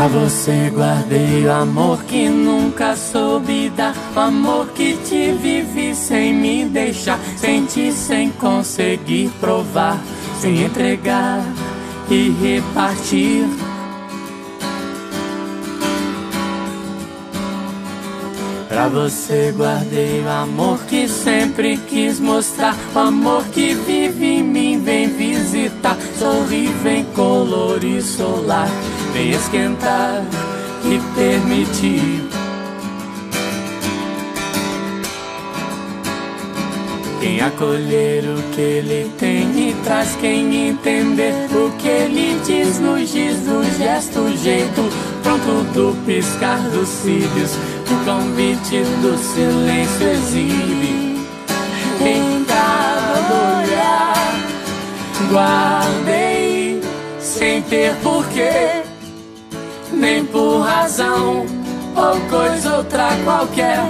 Pra você guardei o amor que nunca soube dar, o amor que te vivi sem me deixar, senti sem conseguir provar, sem entregar e repartir. Pra você guardei o amor que sempre quis mostrar, o amor que vive em mim, vem visitar, sorri, vem colorir solar, vem esquentar e permitir. Quem acolher o que ele tem e traz, quem entender o que ele diz no giz do gesto, jeito pronto do piscar dos cílios, o convite do silêncio exibe. Em cada olhar guardei, sem ter porquê, nem por razão ou coisa outra qualquer,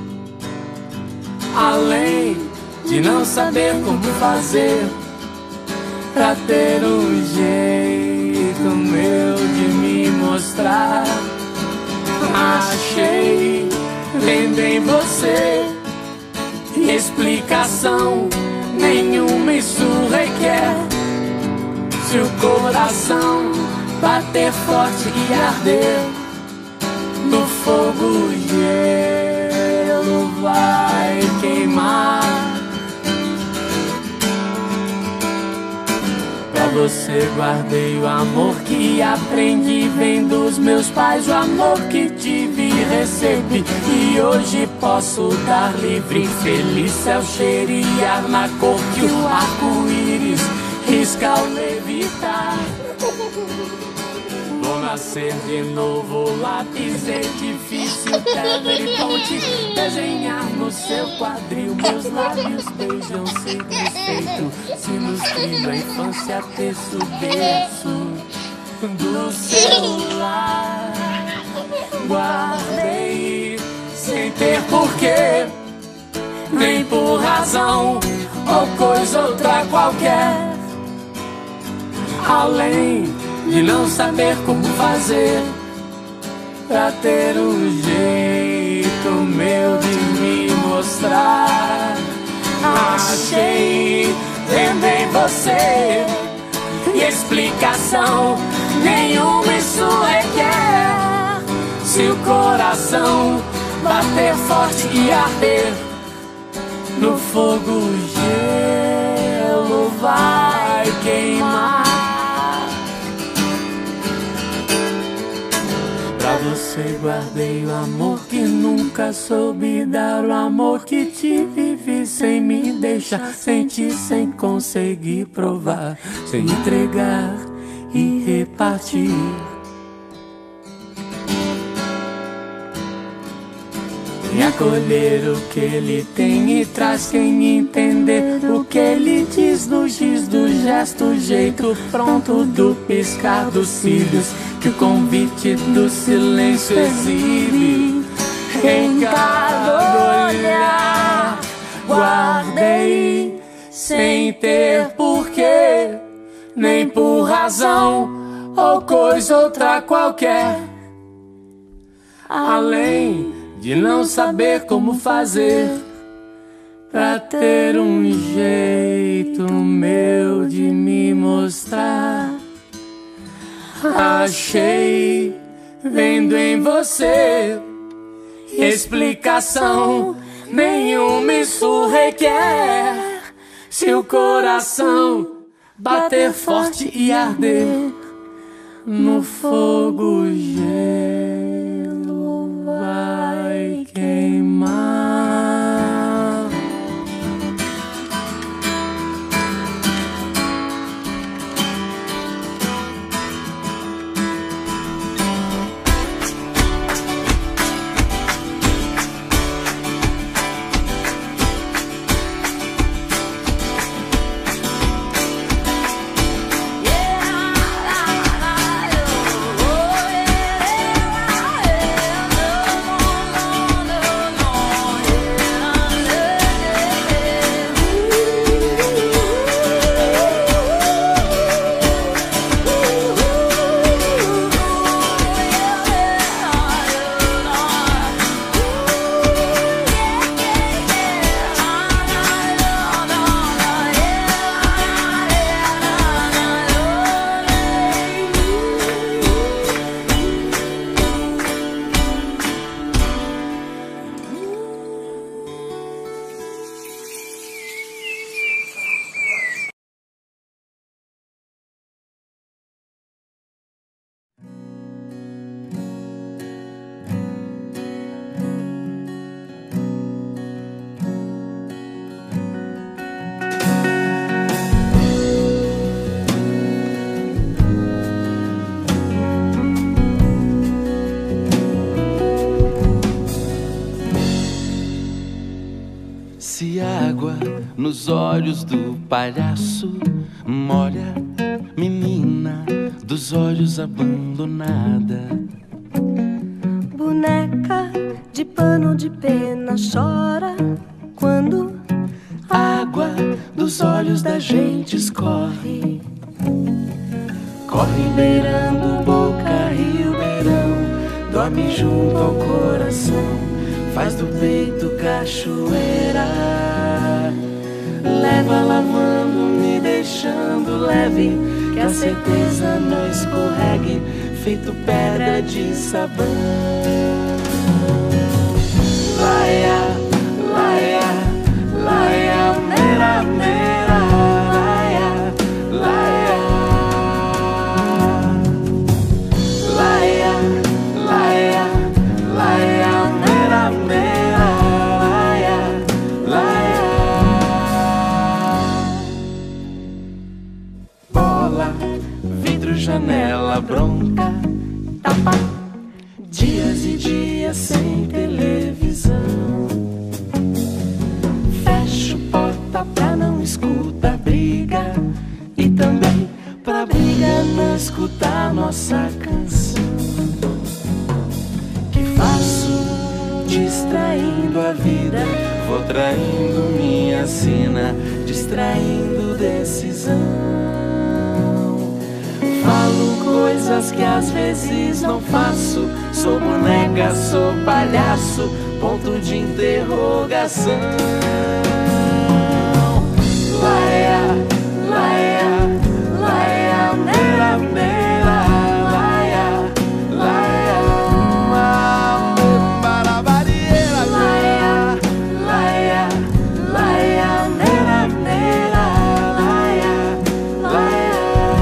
além de não saber como fazer pra ter um jeito meu de me mostrar. Achei, vendo em você, explicação nenhuma isso requer. Se o coração bater forte e arder, no fogo o gelo vai queimar. Pra você guardei o amor que aprendi, vem dos meus pais, o amor que tive e recebi, e hoje posso dar livre. Feliz céu cheirar na cor que o arco-íris risca ao levitar. Vou nascer de novo, lápis é difícil, pedra e ponte, desenhar no seu quadril, meus lábios beijam satisfeito, sinos que na infância terço berço do celular. Guardei sem ter porquê, nem por razão ou coisa outra qualquer, além de não saber como fazer pra ter um jeito meu de me mostrar. Achei, vendo em você, explicação nenhuma isso requer. Se o coração bater forte e arder, no fogo o gelo vai queimar. Pra você guardei o amor que nunca soube dar, o amor que te vivi sem me deixar, senti sem conseguir provar, sem entregar e repartir. Quem acolher o que ele tem e traz, quem entender o que ele diz no giz do gesto, jeito pronto do piscar dos cílios, que o convite do silêncio exibe. Em cada olhar guardei, sem ter porquê, nem por razão ou coisa outra qualquer, além de não saber como fazer pra ter um jeito meu de me mostrar. Achei, vendo em você, explicação nenhuma isso requer. Se o coração bater forte e arder, no fogo o gelo vai queimar. nos olhos do palhaço. Molha, menina, dos olhos abandonada. Boneca de pano de pena chora quando a água dos olhos da gente escorre. Corre beirando boca, rio, beirão, dorme junto ao coração, faz do peito cachoeira. Leva lavando, me deixando leve, que a certeza não escorregue, feito pedra de sabão. Laia, laia, laia, mera, mera, laia, laia, laia, laia, laia, mera, mera, laia, laia. Bola, vidro, janela, bronca, tapa, dias e dias sem televisão. Fecho porta pra não escutar briga, e também pra briga não escutar nossa canção. Que faço distraindo a vida, vou traindo minha sina, distraindo decisão. Falo coisas que às vezes não faço, sou boneca, sou palhaço, ponto de interrogação. Laia, laia, laia, mera, mera, laia, laia, para barreira, laia, laia, laia, mera, mera, laia, laia.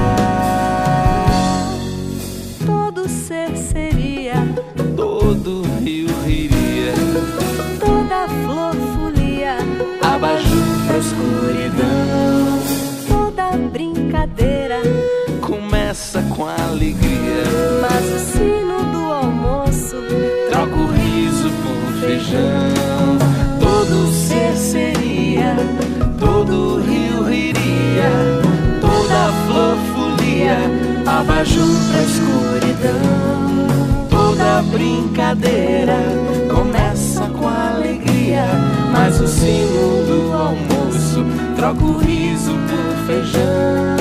todo ser seria, Todo rio riria, toda flor folia, abajur pra escuridão. toda brincadeira, Começa com alegria, mas o sino do almoço troca o riso por feijão. Todo ser seria, todo rio riria, toda flor folia, abajur pra escuridão. Toda brincadeira começa com alegria, mas o sino do almoço troca o riso por feijão.